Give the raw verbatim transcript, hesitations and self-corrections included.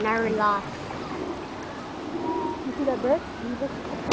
and are lost. You see that bird? Jesus.